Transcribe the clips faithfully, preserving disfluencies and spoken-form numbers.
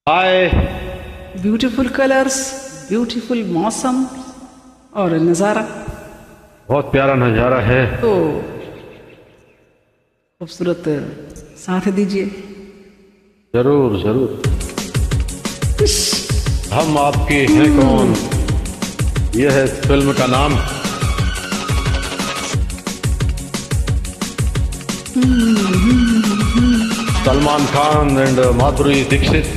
हाय। Beautiful colours, beautiful मौसम और नज़ारा, बहुत प्यारा नज़ारा है। तो खूबसूरत साथ दीजिए। जरूर जरूर। हम आपके हैं कौन, यह है फिल्म का नाम। सलमान खान एंड माधुरी दीक्षित।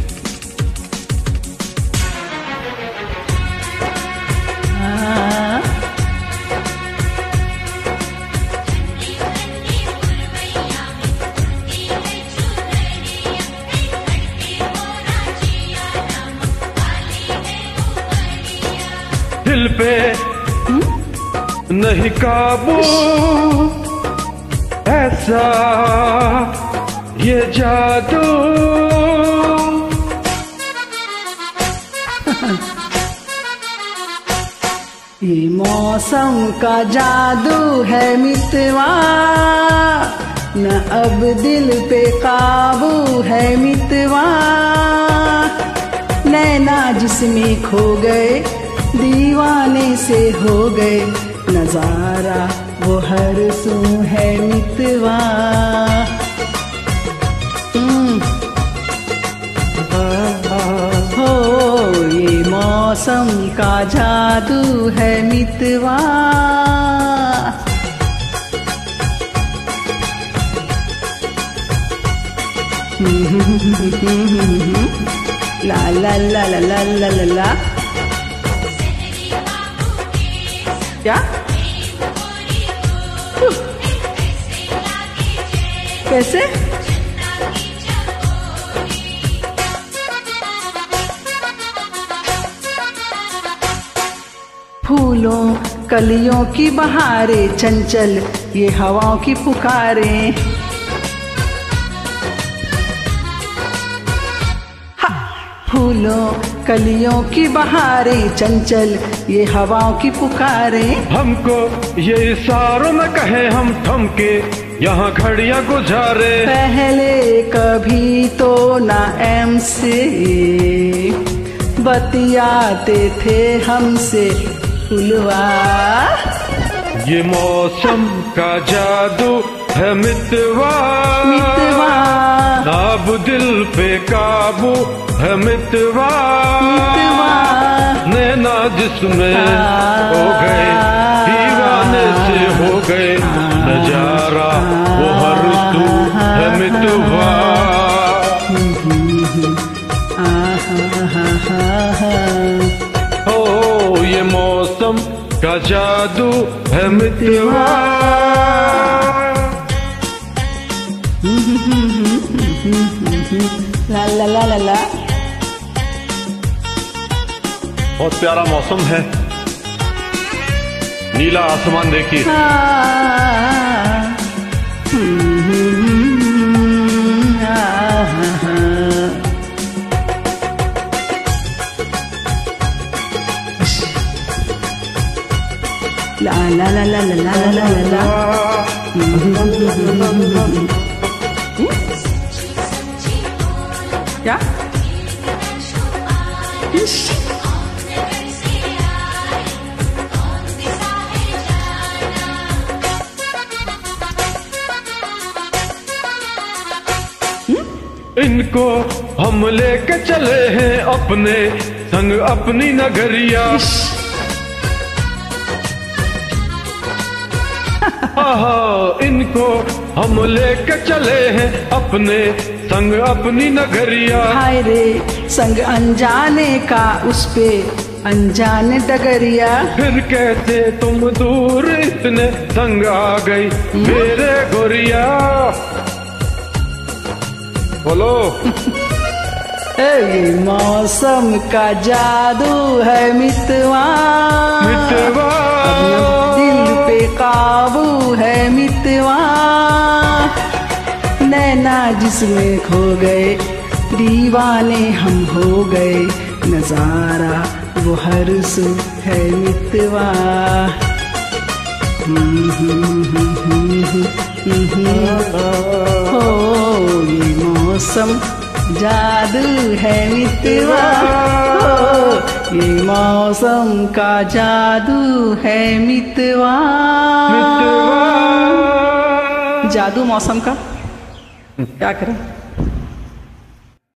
दिल पे नहीं काबू, ऐसा ये जादू। ये मौसम का जादू है मितवा, न अब दिल पे काबू है मितवा। नैना जिसमें खो गए, दीवाने से हो गए, नजारा वो हर सू है मितवा। हो ये मौसम का जादू है मितवा। ला ला ला ला ला ला ला ला। क्या कैसे? फूलों कलियों की बहारे, चंचल ये हवाओं की पुकारे। फूलों कलियों की बहारे, चंचल ये हवाओं की पुकारे। हमको ये इशारों में कहे, हम थमके यहाँ घड़ियां गुजारे। पहले कभी तो ना एम से बतियाते थे हमसे फुलवा। ये मौसम का जादू है मितवा, मितवा अब दिल पे काबू है मितवा। मितवा नैना जिसमें हो गए, दीवाने से हो गए, नजारा वो हर तू है मितवा। हो ये मौसम का जादू है मितवा। ला ला ला ला ला। बहुत प्यारा मौसम है, नीला आसमान देखिए। ला ला ला ला ला ला ला ला ला। क्या? इनको हम लेके चले हैं अपने संग अपनी नगरिया। आहा, इनको हम लेके चले हैं अपने संग अपनी नगरिया। हाय रे संग अनजाने का, उस पे अनजाने डगरिया। फिर कैसे तुम दूर इतने संग आ गई मेरे गोरिया। बोलो। ये मौसम का जादू है मितवा, मितवा दिल पे काबू है मितवा। नैना जिसमें खो गए, दीवाने हम हो गए, नजारा वो हर सू है मितवा। हो ये मौसम जादू है मितवा हो, ये मौसम का जादू है मितवा। मितवा जादू मौसम का क्या करें।